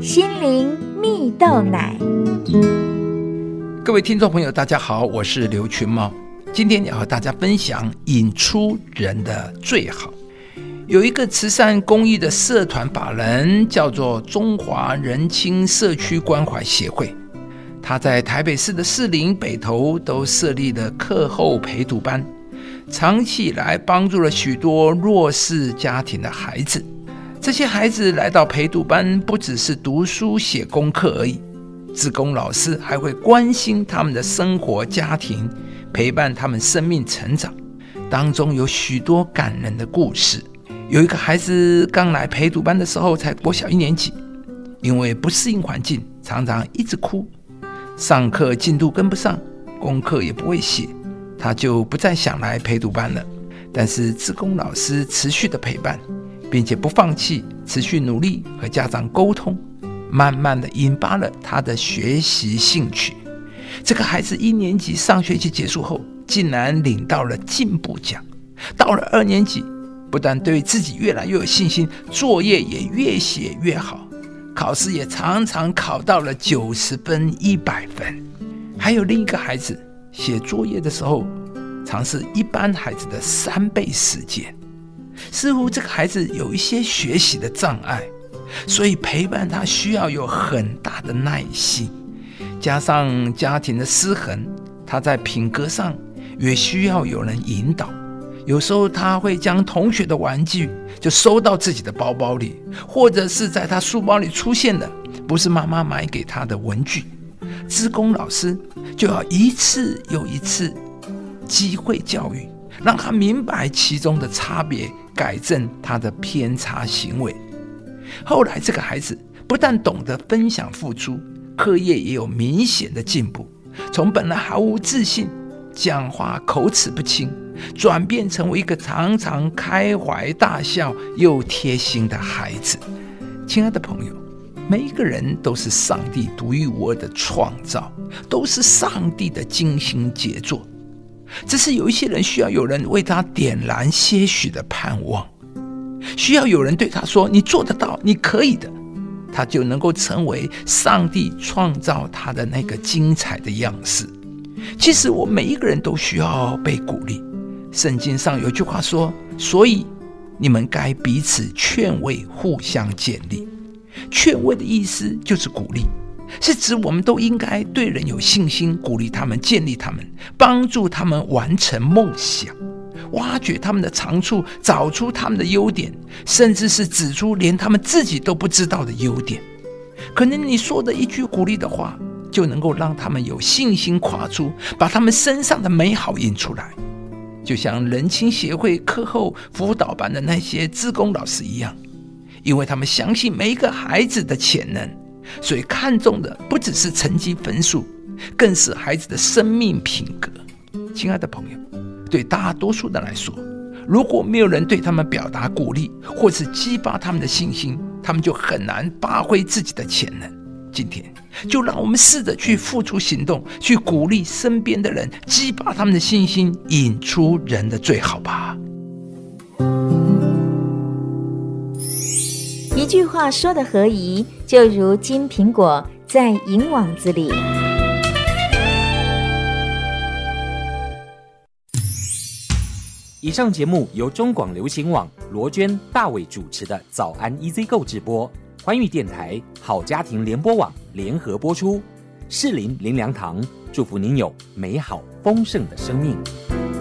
心灵蜜豆奶。 各位听众朋友大家好，我是刘群茂，今天要和大家分享引出人的最好。有一个慈善公益的社团法人叫做中华人青社区关怀协会，他在台北市的士林、北投都设立了课后陪读班，长期以来帮助了许多弱势家庭的孩子。这些孩子来到陪读班，不只是读书写功课而已，志工老师还会关心他们的生活家庭，陪伴他们生命成长，当中有许多感人的故事。有一个孩子刚来陪读班的时候才国小1年级，因为不适应环境，常常一直哭，上课进度跟不上，功课也不会写，他就不再想来陪读班了。但是志工老师持续的陪伴，并且不放弃，持续努力和家长沟通，慢慢的引发了他的学习兴趣。这个孩子1年级上学期结束后，竟然领到了进步奖。到了2年级，不但对自己越来越有信心，作业也越写越好，考试也常常考到了90分、100分。还有另一个孩子写作业的时候，常是一般孩子的3倍时间。似乎这个孩子有一些学习的障碍，所以陪伴他需要有很大的耐心，加上家庭的失衡，他在品格上也需要有人引导。有时候他会将同学的玩具就收到自己的包包里，或者是在他书包里出现的不是妈妈买给他的文具，志工老师就要一次又一次机会教育，让他明白其中的差别，改正他的偏差行为。后来这个孩子不但懂得分享付出，课业也有明显的进步，从本来毫无自信，讲话口齿不清，转变成为一个常常开怀大笑又贴心的孩子。亲爱的朋友，每一个人都是上帝独一无二的创造，都是上帝的精心杰作，只是有一些人需要有人为他点燃些许的盼望，需要有人对他说，你做得到，你可以的，他就能够成为上帝创造他的那个精彩的样式。其实我每一个人都需要被鼓励，圣经上有句话说，所以你们该彼此劝慰，互相建立。劝慰的意思就是鼓励，是指我们都应该对人有信心，鼓励他们，建立他们，帮助他们完成梦想，挖掘他们的长处，找出他们的优点，甚至是指出连他们自己都不知道的优点。可能你说的一句鼓励的话，就能够让他们有信心跨出，把他们身上的美好引出来。就像人青协会课后辅导班的那些志工老师一样，因为他们相信每一个孩子的潜能，所以看重的不只是成绩分数，更是孩子的生命品格。亲爱的朋友，对大多数人来说，如果没有人对他们表达鼓励，或是激发他们的信心，他们就很难发挥自己的潜能。今天就让我们试着去付出行动，去鼓励身边的人，激发他们的信心，引出人的最好吧。 一句话说的合宜，就如金苹果在银网子里。 以上节目由中广流行网罗娟、大伟主持的早安 EZ 购直播，欢愉电台、好家庭联播网联合播出。士林林良堂祝福您有美好丰盛的生命。